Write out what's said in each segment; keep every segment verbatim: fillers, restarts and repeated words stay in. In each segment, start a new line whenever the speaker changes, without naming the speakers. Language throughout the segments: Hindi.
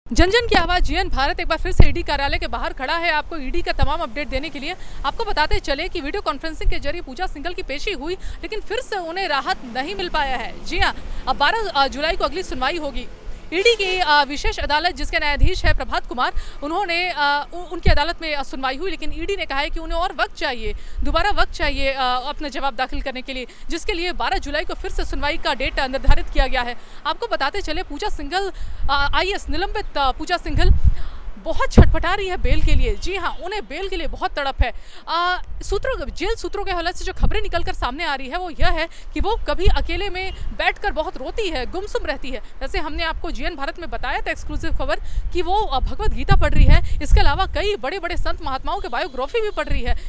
जन जन की आवाज जीएन भारत एक बार फिर से ईडी कार्यालय के बाहर खड़ा है। आपको ईडी का तमाम अपडेट देने के लिए आपको बताते चले कि वीडियो कॉन्फ्रेंसिंग के जरिए पूजा सिंघल की पेशी हुई, लेकिन फिर से उन्हें राहत नहीं मिल पाया है। जी हां, अब बारह जुलाई को अगली सुनवाई होगी। ईडी की विशेष अदालत जिसके न्यायाधीश है प्रभात कुमार, उन्होंने उनकी अदालत में सुनवाई हुई, लेकिन ईडी ने कहा है कि उन्हें और वक्त चाहिए, दोबारा वक्त चाहिए अपना जवाब दाखिल करने के लिए, जिसके लिए बारह जुलाई को फिर से सुनवाई का डेट निर्धारित किया गया है। आपको बताते चले पूजा सिंघल आईएएस निलंबित पूजा सिंघल बहुत छटपटा रही है बेल के लिए। जी हाँ, उन्हें बेल के लिए बहुत तड़प है। आ, सूत्रों जेल सूत्रों के हवाले से जो खबरें निकलकर सामने आ रही है वो यह है कि वो कभी अकेले में बैठकर बहुत रोती है, गुमसुम रहती है। वैसे हमने आपको जीएन भारत में बताया था एक्सक्लूसिव खबर कि वो भगवत गीता पढ़ रही है। इसके अलावा कई बड़े बड़े संत महात्माओं के बायोग्राफी भी पढ़ रही है।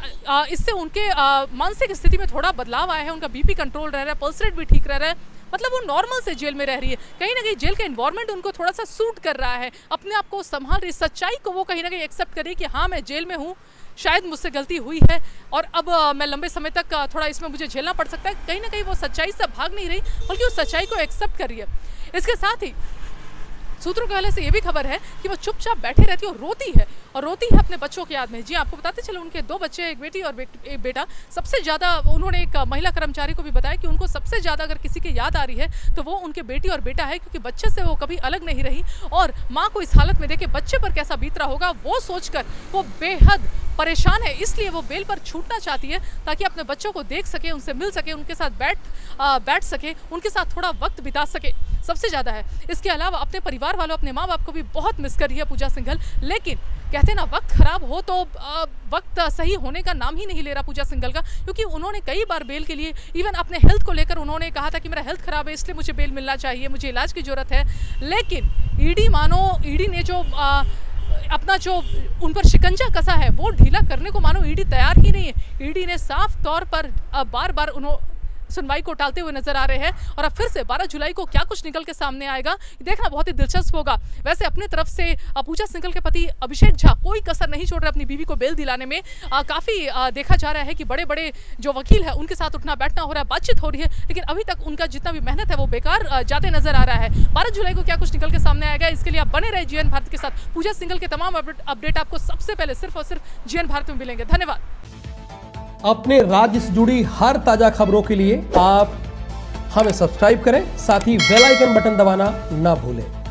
इससे उनके मानसिक स्थिति में थोड़ा बदलाव आया है, उनका बीपी कंट्रोल रह रहा है, पल्स रेट भी ठीक रह रहा है। मतलब वो नॉर्मल से जेल में रह रही है। कहीं ना कहीं जेल का एनवायरनमेंट उनको थोड़ा सा सूट कर रहा है, अपने आप को संभाल रही, सच्चाई को वो कहीं ना कहीं एक्सेप्ट कर रही कि हाँ मैं जेल में हूँ, शायद मुझसे गलती हुई है और अब आ, मैं लंबे समय तक थोड़ा इसमें मुझे झेलना पड़ सकता है। कहीं ना कहीं वो सच्चाई से भाग नहीं रही, बल्कि उस सच्चाई को एक्सेप्ट कर रही है। इसके साथ ही सूत्रों के हवाले से ये भी खबर है कि वो चुपचाप बैठी रहती है और रोती है और रोती है अपने बच्चों की याद में। जी आपको बताते चलो, उनके दो बच्चे, एक बेटी और एक बेटा। सबसे ज़्यादा उन्होंने एक महिला कर्मचारी को भी बताया कि उनको सबसे ज़्यादा अगर किसी की याद आ रही है तो वो उनके बेटी और बेटा है, क्योंकि बच्चे से वो कभी अलग नहीं रही और माँ को इस हालत में देखे बच्चे पर कैसा बीत रहा होगा वो सोचकर वो बेहद परेशान है। इसलिए वो बेल पर छूटना चाहती है ताकि अपने बच्चों को देख सके, उनसे मिल सके, उनके साथ बैठ आ, बैठ सके, उनके साथ थोड़ा वक्त बिता सके, सबसे ज़्यादा है। इसके अलावा अपने परिवार वालों, अपने माँ बाप को भी बहुत मिस कर रही है पूजा सिंघल। लेकिन कहते ना, वक्त खराब हो तो आ, वक्त सही होने का नाम ही नहीं ले रहा पूजा सिंघल का, क्योंकि उन्होंने कई बार बेल के लिए, इवन अपने हेल्थ को लेकर उन्होंने कहा था कि मेरा हेल्थ खराब है इसलिए मुझे बेल मिलना चाहिए, मुझे इलाज की जरूरत है। लेकिन ईडी मानो ईडी ने जो आ, अपना जो उन पर शिकंजा कसा है वो ढीला करने को मानो ईडी तैयार ही नहीं है। ईडी ने साफ तौर पर बार बार उन्होंने सुनवाई को टालते हुए नजर आ रहे हैं और अब फिर से बारह जुलाई को क्या कुछ निकल के सामने आएगा देखना बहुत ही दिलचस्प होगा। वैसे अपनी तरफ से पूजा सिंघल के पति अभिषेक झा कोई कसर नहीं छोड़ रहे अपनी बीवी को बेल दिलाने में। आ, काफी आ, देखा जा रहा है कि बड़े बड़े जो वकील है उनके साथ उठना बैठना हो रहा है, बातचीत हो रही है, लेकिन अभी तक उनका जितना भी मेहनत है वो बेकार जाते नजर आ रहा है। बारह जुलाई को क्या कुछ निकल के सामने आएगा, इसके लिए आप बने रहे जीएन भारत के साथ। पूजा सिंघल के तमाम अपडेट आपको सबसे पहले सिर्फ और सिर्फ जीएन भारत में मिलेंगे। धन्यवाद।
अपने राज्य से जुड़ी हर ताजा खबरों के लिए आप हमें सब्सक्राइब करें, साथ ही बेल आइकन बटन दबाना ना भूलें।